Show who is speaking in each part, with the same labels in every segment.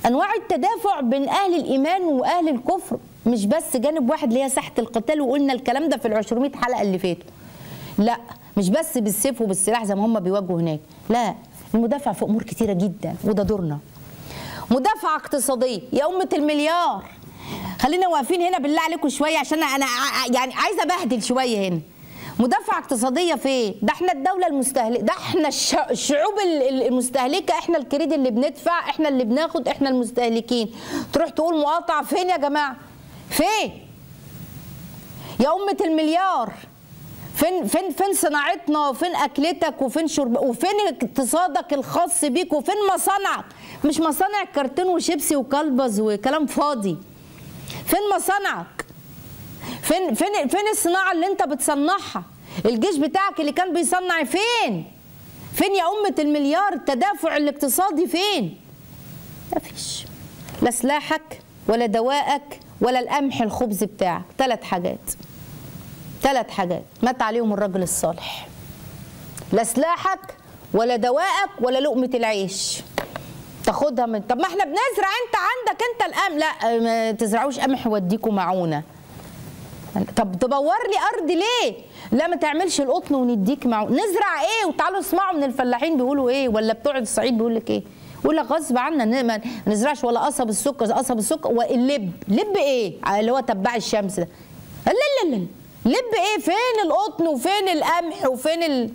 Speaker 1: انواع التدافع بين اهل الايمان واهل الكفر، مش بس جانب واحد اللي هي ساحه القتال، وقلنا الكلام ده في ال200 حلقه اللي فاتوا. لا، مش بس بالسيف وبالسلاح زي ما هم بيواجهوا هناك، لا، المدافع في امور كتيره جدا وده دورنا. مدافعه اقتصاديه يا امه المليار، خلينا واقفين هنا بالله عليكم شويه عشان انا يعني عايزه ابهدل شويه هنا. مدافعه اقتصاديه فين؟ ده احنا الدوله المستهلكه، ده احنا الشعوب المستهلكه، احنا الكريد اللي بندفع، احنا اللي بناخد، احنا المستهلكين. تروح تقول مقاطعه فين يا جماعه؟ فين؟ يا امه المليار، فين صناعتنا، وفين اكلتك، وفين شرب، وفين اقتصادك الخاص بيك، وفين مصانعك؟ مش مصانع كرتون وشيبسي وكلبز وكلام فاضي. فين مصانعك؟ فين الصناعه اللي انت بتصنعها؟ الجيش بتاعك اللي كان بيصنع فين يا امه المليار؟ التدافع الاقتصادي فين؟ مفيش، لا سلاحك ولا دوائك ولا القمح الخبز بتاعك. 3 حاجات مات عليهم الرجل الصالح. لا سلاحك ولا دوائك ولا لقمه العيش تاخدها من. طب ما احنا بنزرع، انت عندك انت القمح. لا، ما تزرعوش قمح واديكوا معونه. طب تبور لي ارض ليه؟ لا، ما تعملش القطن ونديك معونه. نزرع ايه؟ وتعالوا اسمعوا من الفلاحين بيقولوا ايه، ولا بتوع الصعيد بيقول لك ايه؟ يقول لك غصب عنا ما نزرعش ولا قصب السكر واللب. لب ايه؟ اللي هو تبع الشمس ده. لا لب ايه؟ فين القطن وفين القمح وفين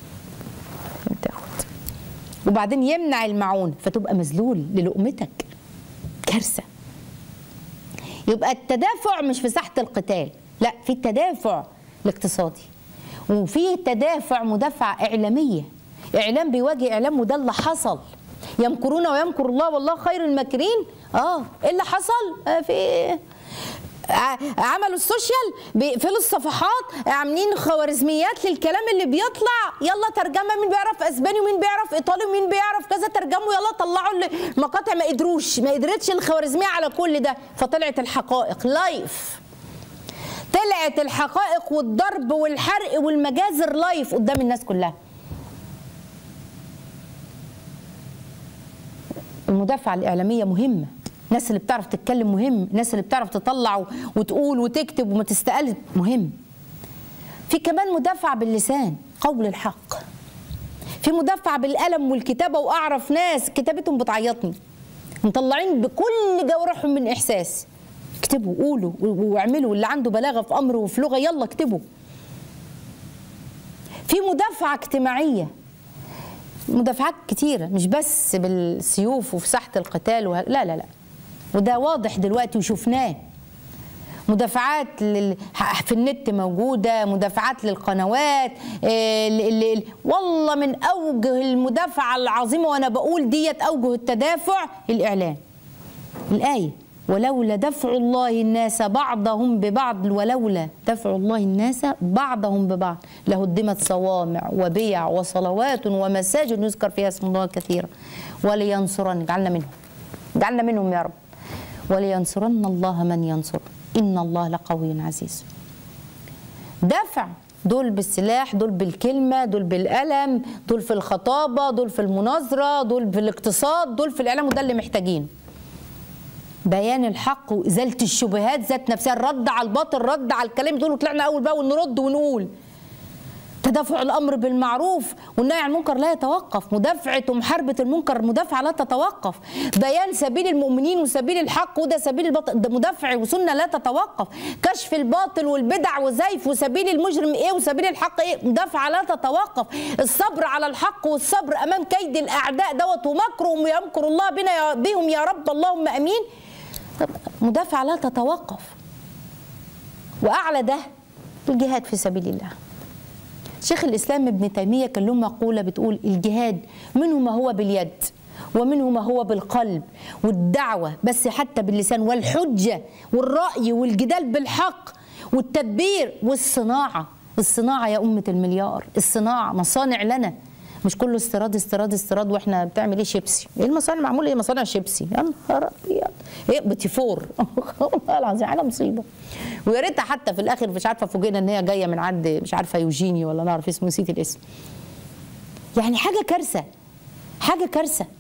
Speaker 1: تاخد. وبعدين يمنع المعونه فتبقى مذلول للقمتك. كارثه. يبقى التدافع مش في ساحه القتال، لا، في التدافع الاقتصادي، وفي تدافع مدافعه اعلاميه. اعلام بيواجه اعلام، وده اللي حصل. يمكرون ويمكر الله والله خير الماكرين. ايه اللي حصل؟ في عملوا السوشيال، بيقفلوا الصفحات، عاملين خوارزميات للكلام اللي بيطلع. يلا ترجمه، مين بيعرف اسباني ومين بيعرف ايطالي ومين بيعرف كذا، ترجموا يلا طلعوا المقاطع. ما قدرتش الخوارزميه على كل ده، فطلعت الحقائق لايف. طلعت الحقائق والضرب والحرق والمجازر لايف قدام الناس كلها. المدافعه الاعلاميه مهمه. الناس اللي بتعرف تتكلم مهم، الناس اللي بتعرف تطلع وتقول وتكتب وما تستقل مهم. في كمان مدافعة باللسان، قول الحق. في مدافعة بالقلم والكتابة، وأعرف ناس كتابتهم بتعيطني، مطلعين بكل جوارحهم من إحساس. اكتبوا، قولوا واعملوا، اللي عنده بلاغة في أمر وفي لغة يلا اكتبوا. في مدافعة اجتماعية، مدافعات كتيرة مش بس بالسيوف وفي ساحة القتال لا، وده واضح دلوقتي وشفناه. مدافعات في النت موجودة، مدافعات للقنوات. والله من أوجه المدافعة العظيمة، وأنا بقول ديت أوجه التدافع، الإعلام. الآية ولولا دفع الله الناس بعضهم ببعض، ولولا دفع الله الناس بعضهم ببعض لهدمت صوامع وبيع وصلوات ومساجد يذكر فيها اسم الله كثيرا ولينصرن. جعلنا منهم يا رب. ولينصرن الله من ينصر إن الله لقوي عزيز. دفع، دول بالسلاح، دول بالكلمة، دول بالقلم، دول في الخطابة، دول في المناظرة، دول في الاقتصاد، دول في الإعلام، وده اللي محتاجينه. بيان الحق وإزالة الشبهات ذات نفسها، الرد على الباطل، الرد على الكلام دول. طلعنا أول بأول نرد ونقول تدافع الأمر بالمعروف والنهي عن المنكر لا يتوقف. مدافعة ومحاربة المنكر مدافعة لا تتوقف. بيان سبيل المؤمنين وسبيل الحق، وده سبيل الباطل، ده مدافع وسنة لا تتوقف. كشف الباطل والبدع وزيف، وسبيل المجرم ايه وسبيل الحق ايه، مدافعة لا تتوقف. الصبر على الحق والصبر أمام كيد الأعداء دوت ومكرهم، ويمكر الله بهم يا رب اللهم أمين. مدافعة لا تتوقف. وأعلى ده الجهاد في سبيل الله. شيخ الإسلام ابن تيمية كان له مقولة بتقول الجهاد منه ما هو باليد ومنه ما هو بالقلب والدعوة بس حتى باللسان، والحجة والرأي والجدال بالحق والتدبير والصناعة. الصناعة يا أمة المليار، الصناعة، مصانع لنا، مش كله استيراد استيراد استيراد. واحنا بتعمل ايه؟ شيبسي. ايه المصانع معموله؟ ايه مصانع شيبسي؟ يا نهار ابيض. ايه بتيفور والله العظيم حاجه مصيبه. ويا ريتها حتى في الاخر مش عارفه فوجئنا ان هي جايه من عند مش عارفه يوجيني ولا نعرف اسمه، نسيت الاسم. يعني حاجه كارثه، حاجه كارثه.